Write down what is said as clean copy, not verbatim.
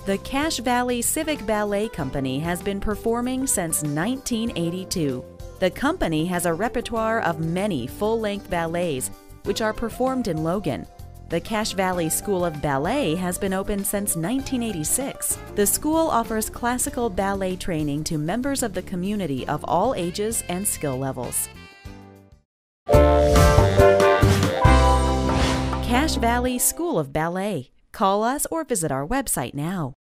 The Cache Valley Civic Ballet Company has been performing since 1982. The company has a repertoire of many full-length ballets, which are performed in Logan. The Cache Valley School of Ballet has been open since 1986. The school offers classical ballet training to members of the community of all ages and skill levels. Cache Valley School of Ballet. Call us or visit our website now.